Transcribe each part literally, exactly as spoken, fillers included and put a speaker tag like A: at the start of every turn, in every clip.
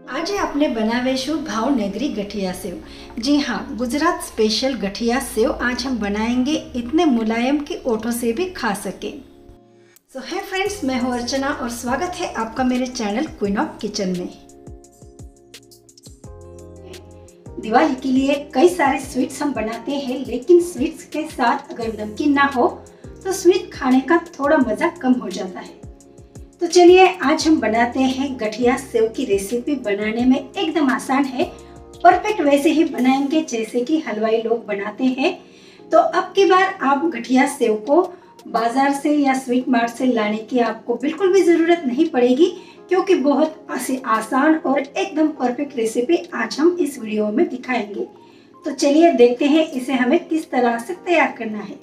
A: આજે આપણે बनावेशु भावनगरी गठिया सेव। जी हाँ, गुजरात स्पेशल गठिया सेव आज हम बनाएंगे इतने मुलायम कि ओठों से भी खा सके। सो है फ्रेंड्स, मैं हूँ अर्चना और स्वागत है आपका मेरे चैनल क्वीन ऑफ किचन में। दिवाली के लिए कई सारे स्वीट्स हम बनाते हैं, लेकिन स्वीट्स के साथ अगर नमकीन ना हो तो स्वीट खाने का थोड़ा मजा कम हो जाता है। तो चलिए आज हम बनाते हैं गठिया सेव की रेसिपी। बनाने में एकदम आसान है, परफेक्ट वैसे ही बनाएंगे जैसे कि हलवाई लोग बनाते हैं। तो अब की बार आप गठिया सेव को बाजार से या स्वीट मार्ट से लाने की आपको बिल्कुल भी ज़रूरत नहीं पड़ेगी, क्योंकि बहुत आसान और एकदम परफेक्ट रेसिपी आज हम इस वीडियो में दिखाएंगे। तो चलिए देखते हैं इसे हमें किस तरह से तैयार करना है।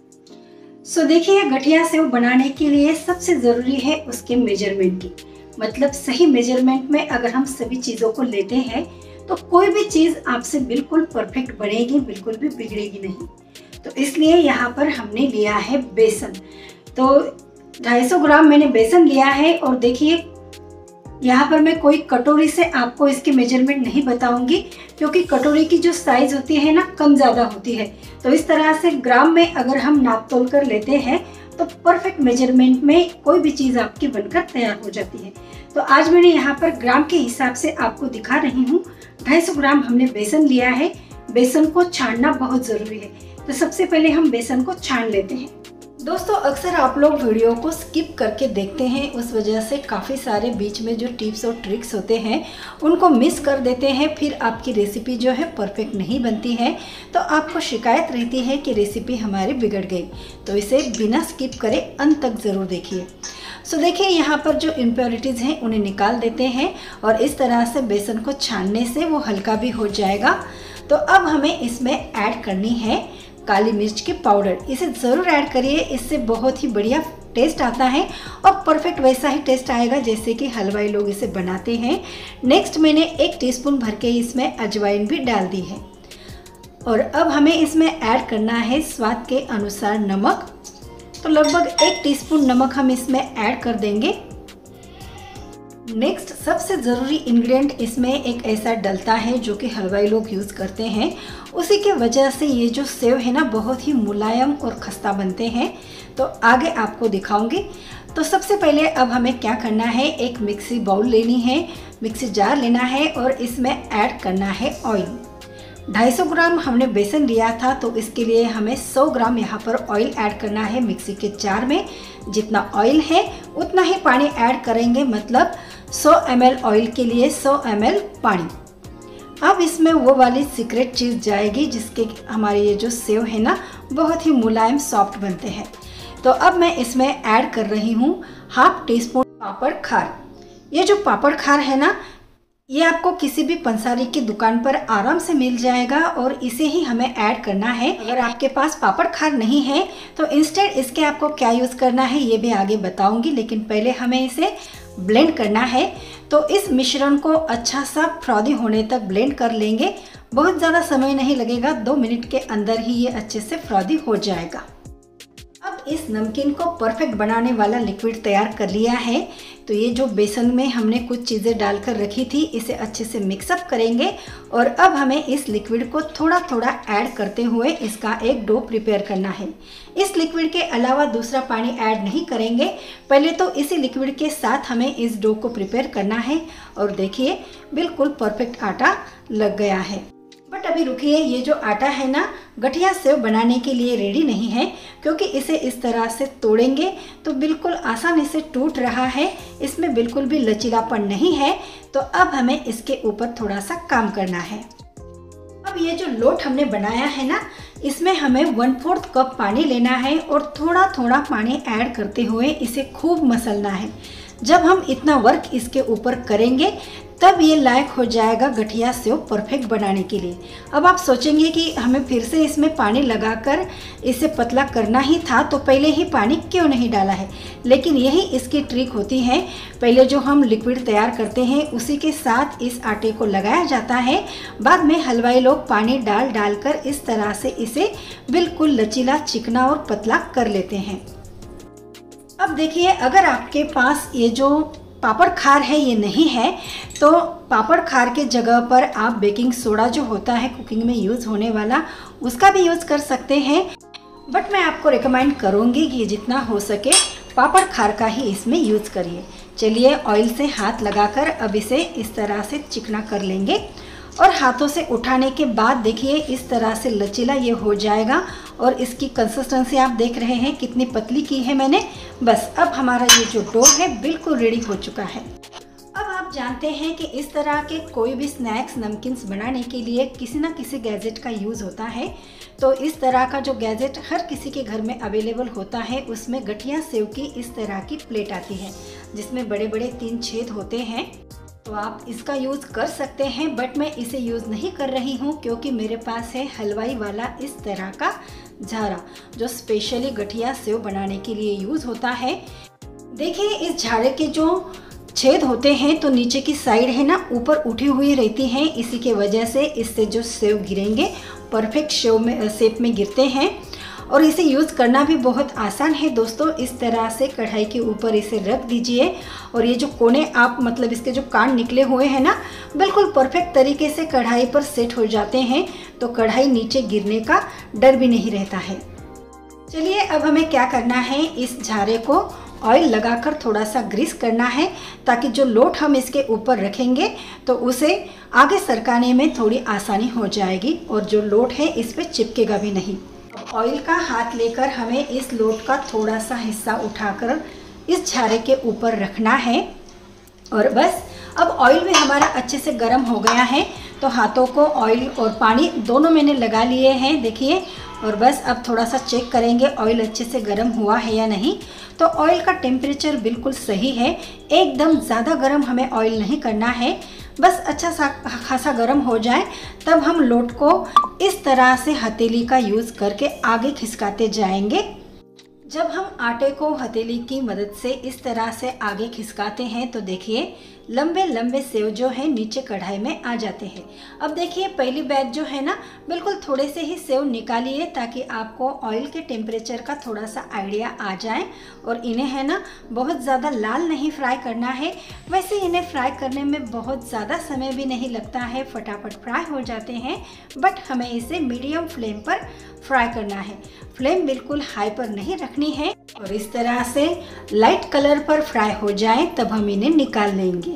A: सो so, देखिए, गठिया सेव बनाने के लिए सबसे ज़रूरी है उसके मेजरमेंट की, मतलब सही मेजरमेंट में अगर हम सभी चीज़ों को लेते हैं तो कोई भी चीज़ आपसे बिल्कुल परफेक्ट बनेगी, बिल्कुल भी बिगड़ेगी नहीं। तो इसलिए यहाँ पर हमने लिया है बेसन। तो ढाई सौ ग्राम मैंने बेसन लिया है और देखिए यहाँ पर मैं कोई कटोरी से आपको इसके मेजरमेंट नहीं बताऊंगी, क्योंकि कटोरी की जो साइज होती है ना कम ज़्यादा होती है। तो इस तरह से ग्राम में अगर हम नाप तोल कर लेते हैं तो परफेक्ट मेजरमेंट में कोई भी चीज़ आपकी बनकर तैयार हो जाती है। तो आज मैंने यहाँ पर ग्राम के हिसाब से आपको दिखा रही हूँ। ढाई सौ ग्राम हमने बेसन लिया है। बेसन को छानना बहुत ज़रूरी है, तो सबसे पहले हम बेसन को छान लेते हैं। दोस्तों, अक्सर आप लोग वीडियो को स्किप करके देखते हैं, उस वजह से काफ़ी सारे बीच में जो टिप्स और ट्रिक्स होते हैं उनको मिस कर देते हैं। फिर आपकी रेसिपी जो है परफेक्ट नहीं बनती है, तो आपको शिकायत रहती है कि रेसिपी हमारी बिगड़ गई। तो इसे बिना स्किप करे अंत तक ज़रूर देखिए। सो देखिए, यहाँ पर जो इम्प्योरिटीज़ हैं उन्हें निकाल देते हैं और इस तरह से बेसन को छानने से वो हल्का भी हो जाएगा। तो अब हमें इसमें ऐड करनी है काली मिर्च के पाउडर। इसे ज़रूर ऐड करिए, इससे बहुत ही बढ़िया टेस्ट आता है और परफेक्ट वैसा ही टेस्ट आएगा जैसे कि हलवाई लोग इसे बनाते हैं। नेक्स्ट मैंने एक टीस्पून भर के इसमें अजवाइन भी डाल दी है और अब हमें इसमें ऐड करना है स्वाद के अनुसार नमक। तो लगभग एक टीस्पून नमक हम इसमें ऐड कर देंगे। नेक्स्ट सबसे ज़रूरी इंग्रेडिएंट इसमें एक ऐसा डलता है जो कि हलवाई लोग यूज़ करते हैं, उसी के वजह से ये जो सेव है ना बहुत ही मुलायम और खस्ता बनते हैं। तो आगे आपको दिखाऊंगी। तो सबसे पहले अब हमें क्या करना है, एक मिक्सी बाउल लेनी है, मिक्सी जार लेना है और इसमें ऐड करना है ऑयल। ढाई सौ ग्राम हमने बेसन लिया था, तो इसके लिए हमें सौ ग्राम यहाँ पर ऑयल ऐड करना है मिक्सी के जार में। जितना ऑयल है उतना ही पानी ऐड करेंगे, मतलब सौ एम एल ऑयल के लिए सौ एम एल पानी। अब इसमें वो वाली सीक्रेट चीज़ जाएगी जिसके हमारे ये जो सेव है ना बहुत ही मुलायम सॉफ्ट बनते हैं। तो अब मैं इसमें ऐड कर रही हूँ हाफ टी स्पून पापड़ खार। ये जो पापड़ खार है ना, ये आपको किसी भी पंसारी की दुकान पर आराम से मिल जाएगा और इसे ही हमें ऐड करना है। अगर आपके पास पापड़ खार नहीं है तो इंस्टेड इसके आपको क्या यूज़ करना है ये भी आगे बताऊंगी, लेकिन पहले हमें इसे ब्लेंड करना है। तो इस मिश्रण को अच्छा सा फ्रॉदी होने तक ब्लेंड कर लेंगे। बहुत ज़्यादा समय नहीं लगेगा, दो मिनट के अंदर ही ये अच्छे से फ्रॉदी हो जाएगा। अब इस नमकीन को परफेक्ट बनाने वाला लिक्विड तैयार कर लिया है। तो ये जो बेसन में हमने कुछ चीज़ें डालकर रखी थी, इसे अच्छे से मिक्सअप करेंगे और अब हमें इस लिक्विड को थोड़ा थोड़ा ऐड करते हुए इसका एक डो प्रिपेयर करना है। इस लिक्विड के अलावा दूसरा पानी ऐड नहीं करेंगे, पहले तो इसी लिक्विड के साथ हमें इस डो को प्रिपेयर करना है। और देखिए बिल्कुल परफेक्ट आटा लग गया है। बट अभी रुकिए, ये जो आटा है ना गठिया सेव बनाने के लिए रेडी नहीं है, क्योंकि इसे इस तरह से तोड़ेंगे तो बिल्कुल आसानी से टूट रहा है, इसमें बिल्कुल भी लचीलापन नहीं है। तो अब हमें इसके ऊपर थोड़ा सा काम करना है। अब ये जो लोट हमने बनाया है ना, इसमें हमें वन फोर्थ कप पानी लेना है और थोड़ा थोड़ा पानी ऐड करते हुए इसे खूब मसलना है। जब हम इतना वर्क इसके ऊपर करेंगे तब ये लायक हो जाएगा गठिया सेव परफेक्ट बनाने के लिए। अब आप सोचेंगे कि हमें फिर से इसमें पानी लगाकर इसे पतला करना ही था, तो पहले ही पानी क्यों नहीं डाला है। लेकिन यही इसकी ट्रिक होती है, पहले जो हम लिक्विड तैयार करते हैं उसी के साथ इस आटे को लगाया जाता है। बाद में हलवाई लोग पानी डाल डालकर इस तरह से इसे बिल्कुल लचीला, चिकना और पतला कर लेते हैं। अब देखिए, अगर आपके पास ये जो पापड़ खार है ये नहीं है, तो पापड़ खार के जगह पर आप बेकिंग सोडा जो होता है कुकिंग में यूज़ होने वाला, उसका भी यूज़ कर सकते हैं। बट मैं आपको रिकमेंड करूँगी कि जितना हो सके पापड़ खार का ही इसमें यूज़ करिए। चलिए ऑयल से हाथ लगाकर अब इसे इस तरह से चिकना कर लेंगे और हाथों से उठाने के बाद देखिए इस तरह से लचीला ये हो जाएगा। और इसकी कंसिस्टेंसी आप देख रहे हैं कितनी पतली की है मैंने। बस अब हमारा ये जो डो है बिल्कुल रेडी हो चुका है। अब आप जानते हैं कि इस तरह के कोई भी स्नैक्स नमकीन्स बनाने के लिए किसी ना किसी गैजेट का यूज़ होता है। तो इस तरह का जो गैजेट हर किसी के घर में अवेलेबल होता है, उसमें गठिया सेव की इस तरह की प्लेट आती है जिसमें बड़े बड़े तीन छेद होते हैं। तो आप इसका यूज़ कर सकते हैं, बट मैं इसे यूज़ नहीं कर रही हूँ क्योंकि मेरे पास है हलवाई वाला इस तरह का झारा जो स्पेशली गठिया सेव बनाने के लिए यूज़ होता है। देखिए इस झारे के जो छेद होते हैं तो नीचे की साइड है ना ऊपर उठी हुई रहती हैं, इसी के वजह से इससे जो सेव गिरेंगे परफेक्ट शेव में शेप में गिरते हैं। और इसे यूज़ करना भी बहुत आसान है दोस्तों। इस तरह से कढ़ाई के ऊपर इसे रख दीजिए और ये जो कोने आप मतलब इसके जो कान निकले हुए हैं ना बिल्कुल परफेक्ट तरीके से कढ़ाई पर सेट हो जाते हैं, तो कढ़ाई नीचे गिरने का डर भी नहीं रहता है। चलिए अब हमें क्या करना है, इस झारे को ऑयल लगाकर थोड़ा सा ग्रीस करना है ताकि जो लोट हम इसके ऊपर रखेंगे तो उसे आगे सरकाने में थोड़ी आसानी हो जाएगी और जो लोट है इस पर चिपकेगा भी नहीं। ऑयल का हाथ लेकर हमें इस लोट का थोड़ा सा हिस्सा उठाकर इस झारे के ऊपर रखना है और बस अब ऑयल भी हमारा अच्छे से गर्म हो गया है। तो हाथों को ऑयल और पानी दोनों मैंने लगा लिए हैं देखिए। और बस अब थोड़ा सा चेक करेंगे ऑयल अच्छे से गर्म हुआ है या नहीं। तो ऑयल का टेम्परेचर बिल्कुल सही है, एकदम ज़्यादा गर्म हमें ऑयल नहीं करना है। बस अच्छा सा खासा गर्म हो जाए तब हम लोट को इस तरह से हथेली का यूज़ करके आगे खिसकाते जाएंगे। जब हम आटे को हथेली की मदद से इस तरह से आगे खिसकाते हैं तो देखिए लंबे लंबे सेव जो है नीचे कढ़ाई में आ जाते हैं। अब देखिए पहली बैच जो है ना बिल्कुल थोड़े से ही सेव निकालिए ताकि आपको ऑयल के टेम्परेचर का थोड़ा सा आइडिया आ जाए। और इन्हें है ना बहुत ज़्यादा लाल नहीं फ्राई करना है, वैसे इन्हें फ्राई करने में बहुत ज़्यादा समय भी नहीं लगता है, फटाफट फ्राई हो जाते हैं। बट हमें इसे मीडियम फ्लेम पर फ्राई करना है, फ्लेम बिल्कुल हाई पर नहीं रखनी है। और इस तरह से लाइट कलर पर फ्राई हो जाए तब हम इन्हें निकाल लेंगे।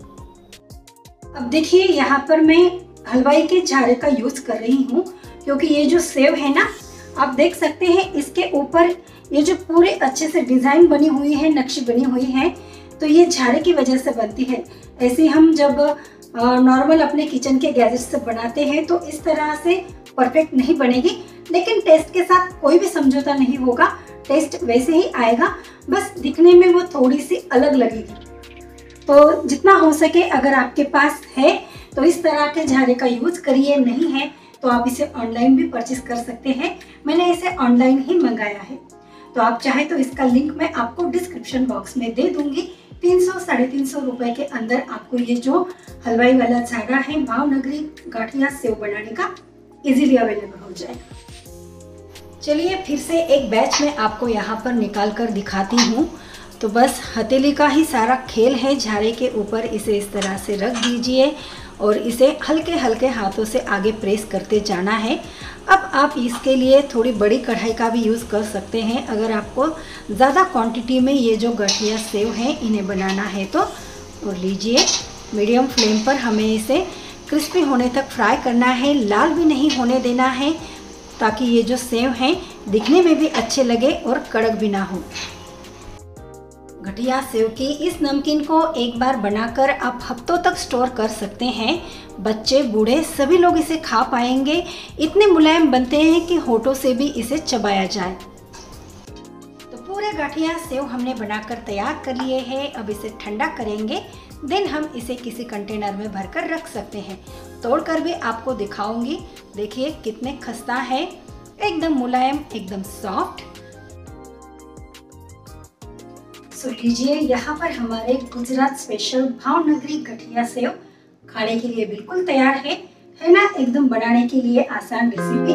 A: अब देखिए यहाँ पर मैं हलवाई के झारे का यूज कर रही हूँ क्योंकि ये जो सेव है ना आप देख सकते हैं इसके ऊपर ये जो पूरे अच्छे से डिजाइन बनी हुई है, नक्शी बनी हुई है, तो ये झारे की वजह से बनती है। ऐसे हम जब नॉर्मल अपने किचन के गैजेट से बनाते हैं तो इस तरह से परफेक्ट नहीं बनेगी, लेकिन टेस्ट के साथ कोई भी समझौता नहीं होगा, टेस्ट वैसे ही आएगा, बस दिखने में वो थोड़ी सी अलग लगेगी। तो जितना हो सके अगर आपके पास है तो इस तरह के झारे का यूज करिए, नहीं है तो आप इसे ऑनलाइन भी परचेज कर सकते हैं। मैंने इसे ऑनलाइन ही मंगाया है, तो आप चाहे तो इसका लिंक मैं आपको डिस्क्रिप्शन बॉक्स में दे दूंगी। तीन सौ साढ़े तीन सौ रुपए के अंदर आपको ये जो हलवाई वाला झारा है भावनगरी गाठिया सेव बनाने का इजीली अवेलेबल हो जाएगा। चलिए फिर से एक बैच में आपको यहाँ पर निकाल कर दिखाती हूँ। तो बस हथेली का ही सारा खेल है, झारे के ऊपर इसे इस तरह से रख दीजिए और इसे हल्के हल्के हाथों से आगे प्रेस करते जाना है। अब आप इसके लिए थोड़ी बड़ी कढ़ाई का भी यूज़ कर सकते हैं अगर आपको ज़्यादा क्वांटिटी में ये जो गठिया सेव हैं इन्हें बनाना है तो। और लीजिए मीडियम फ्लेम पर हमें इसे क्रिस्पी होने तक फ्राई करना है, लाल भी नहीं होने देना है ताकि ये जो सेव हैं दिखने में भी अच्छे लगे और कड़क भी ना हो। गठिया सेव की इस नमकीन को एक बार बनाकर आप हफ्तों तक स्टोर कर सकते हैं। बच्चे बूढ़े सभी लोग इसे खा पाएंगे, इतने मुलायम बनते हैं कि होठों से भी इसे चबाया जाए। तो पूरे गठिया सेव हमने बनाकर तैयार कर लिए हैं। अब इसे ठंडा करेंगे, देन हम इसे किसी कंटेनर में भरकर रख सकते हैं। तोड़कर भी आपको दिखाऊंगी। देखिए कितने खस्ता है, एकदम मुलायम, एकदम सॉफ्ट। सो लीजिए यहाँ पर हमारे गुजरात स्पेशल भावनगरी गठिया सेव खाने के लिए बिल्कुल तैयार है है ना, एकदम बनाने के लिए आसान रेसिपी।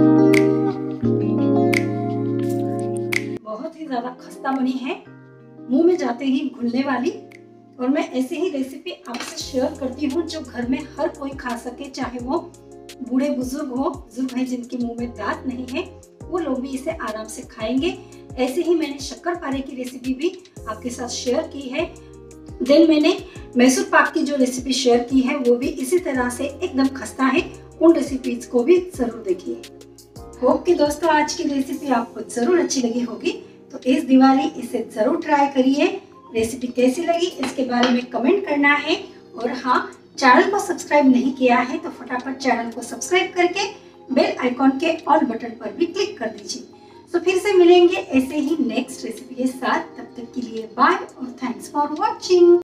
A: बहुत ही ज्यादा खस्ता बनी है, मुंह में जाते ही घुलने वाली। और मैं ऐसे ही रेसिपी आपसे शेयर करती हूँ जो घर में हर कोई खा सके, चाहे वो बूढ़े बुजुर्ग हो, बुजुर्ग हैं जिनके मुंह में दांत नहीं है, वो लोग भी इसे आराम से खाएंगे। ऐसे ही मैंने शक्करपारे की रेसिपी भी आपके साथ शेयर की है। देन मैंने मैसूर पाक की जो रेसिपी शेयर की है वो भी इसी तरह से एकदम खस्ता है। उन रेसिपीज को भी जरूर देखिए। होप कि दोस्तों आज की रेसिपी आपको जरूर अच्छी लगी होगी, तो इस दिवाली इसे जरूर ट्राई करिए। रेसिपी कैसी लगी इसके बारे में कमेंट करना है। और हाँ, चैनल को सब्सक्राइब नहीं किया है तो फटाफट चैनल को सब्सक्राइब करके बेल आइकॉन के ऑल बटन पर भी क्लिक कर दीजिए। तो फिर से मिलेंगे ऐसे ही नेक्स्ट रेसिपी के साथ। तब तक के लिए बाय और थैंक्स फॉर वॉचिंग।